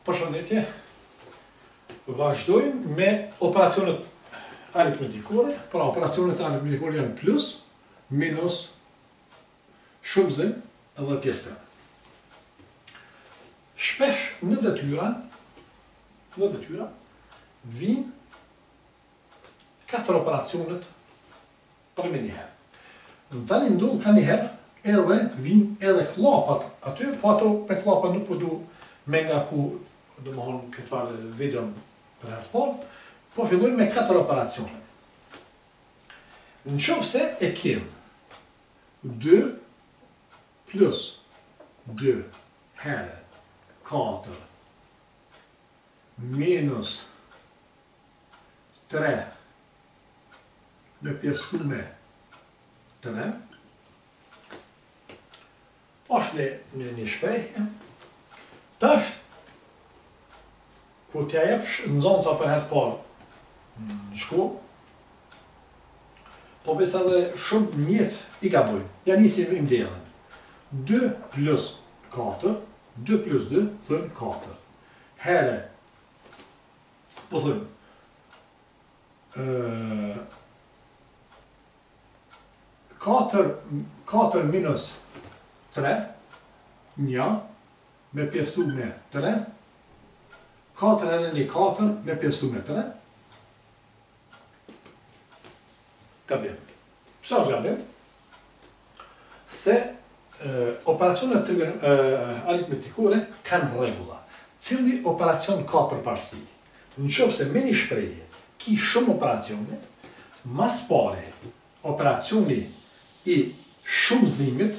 Përshëndetje, vazhdojmë me operacionet aritmetikore. Pra, operacionet aritmetikore janë plus, minus, shumëzim dhe pjesëtër. Shpesh në detyra vinë 4 operacionet për me njëherë. Në tani ndodhë ka njëherë edhe vinë edhe klapat aty, po ato me klapat nuk përdu me nga ku do më honë këtë farë videon për herë të parë, po fillojmë me 4 operacione. Në qoftë se e kemë 2 plus 2 herë 4 minus 3 me pjesëtu me 3, është një shprehje, tash, ku t'ja jepsh nëzonca për herë të parë në shkollë, po besa dhe shumë njët i gabojnë. Ja nisim i mdjelën. 2 plus 4, 2 plus 2, thënë 4. Here, po thënë, 4 minus 3, 1, me pjestu me 3, 4 herë një 4 me pjestu me 3. Gabim. Pse është gabim? Se operacionet aritmetikore kanë regula. Cili operacion ka përparësi? Në qoftë se me një shprehje ki shumë operacione, mas pare operacioni i shumëzimit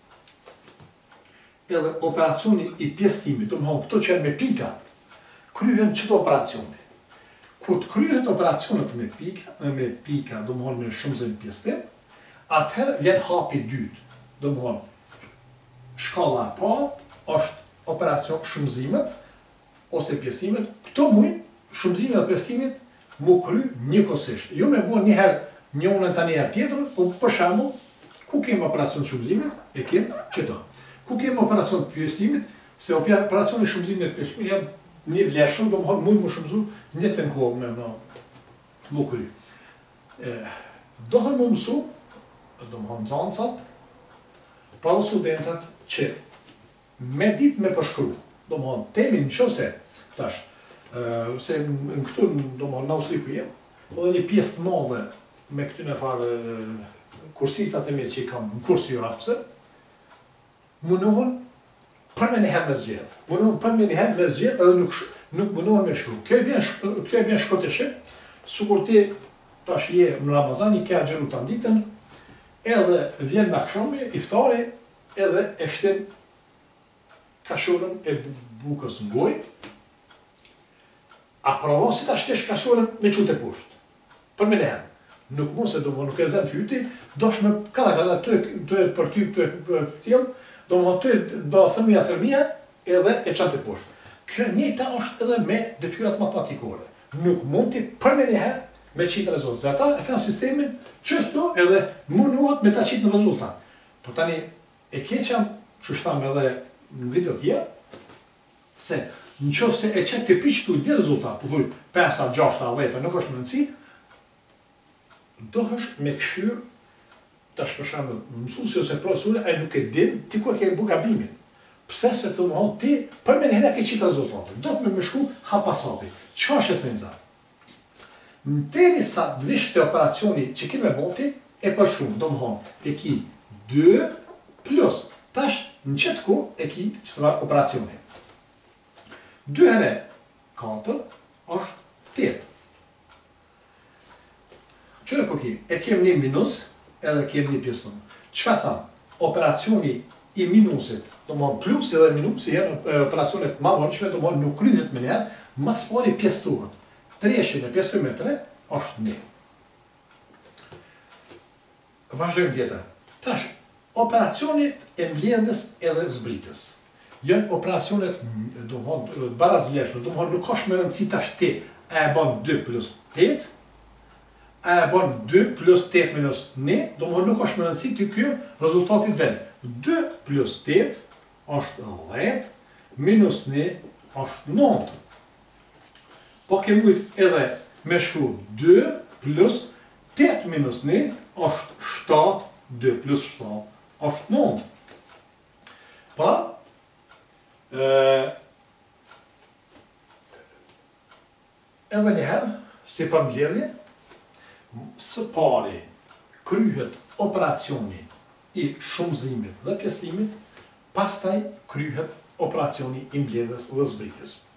edhe operacioni i pjesëtimit, do më thonë këto që janë me pika, kryhen qëto operacione. Kur të kryhet operacionet me pika, do më thonë me shumëzim pjesëtim, atëherë vjen hapi dytë. Do më thonë, shkalla e parë është operacion shumëzimet ose pjesëtimet. Këto mujnë, shumëzimet dhe pjesëtimit, mu kry njëkohësisht. Jo me bua njëherë njënën të njëherë tjetër, po për shembull, ku kemë operacion shumëzimit, e kemë qëto. Ku kemë operacion pjesëtimit, se operacion shumëzimit e pjesëtimit janë një vlerëshëm, do më thonë mujnë më shumëzu një të në kohë me më kry. Dohen më mësu, do më thonë zancat, pra dhe studentat që me ditë me përshkru, do më thonë temin në qëse, tash, se në këtu, do më thonë në Austri ku jem, po dhe një pjesë të madhe me këtyne farë kursistat e mirë që i kam në kursi jo rapse, munohen për me njëherë me zgjedhë. Munohen për me njëherë me zgjedhë edhe nuk munohen me shkru. Kjo e bjen shkoteshim, sukur ti tash je në Ramazan, i ke agjeru të nditën, edhe vjen me akshami, iftari, edhe e shtim kashurën e bukës në gojë, a provon si ta shtesh kashurën me qute poshtë, për me njëherë. Nuk mund se do më nuk e zënë fyti, dosh me kada të e për ty, të e për tjilë, do më të do thërmija, edhe e qanë të poshtë. Kjo njëta është edhe me detyrat matematikore. Nuk mund të për me njëherë me qitë rezultat. Se ata e kanë sistemin qështu edhe mundohet me ta qitë në rezultat. Por tani e keqam, që shtam edhe në video tjerë, se në qofë se e qetë të piqëtu një rezultat, po thuj 5, 6, 10, nuk është më rëndësi, dohesh me këshyrë, tash për shembull, mësuesi ose profesori ai nuk e din ti ku e ke bu gabimin. Pse se të mëhon ti për me njëherë ke qitë rezultate. Do të me shku hap pas hapi. Çka është esenca? Derisa të vish te operacioni që ke me boti, e përshkruan, do mëhon e ki 2 plus tash në çet ku e ki çfarë operacioni. 2 herë 4 është 8. Qëre po ki, e kem një minus, edhe kem një pjesën. Qka thamë? Operacioni i minusit, do më plus edhe minus, janë operacionet ma vonshme, do më nuk kryhet me njerë, mas pari pjesëtuhet. 3 e pjesëtu me 3, është 1. Vazhdojmë tjetër. Tash, operacionit e mbledhës edhe zbritës. Janë operacionet, do më barazvleshme, do më nuk është me rëndësi tash ti, e bon 2 plus 8, e bon 2 plus 8 minus 1, do më nuk është më rëndësi të kjo rezultatit vetë. 2 plus 8 është 10, minus 1 është 9. Po kemi mujt edhe me shkru 2 plus 8 minus 1 është 7, 2 plus 7 është 9. Pra, edhe njëherë, si përmbledhje, së pari kryhet operacioni i shumëzimit dhe pjesëtimit, pastaj kryhet operacioni i mbledhjes dhe zbritjes.